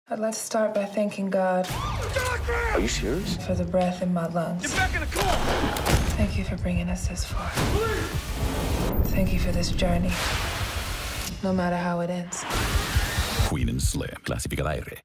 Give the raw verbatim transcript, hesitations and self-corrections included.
I'd like to start by thanking God. Are you serious? For the breath in my lungs. Get back in the car! Thank you for bringing us this far. Thank you for this journey, no matter how it ends. Queen and Slim, clasificada R.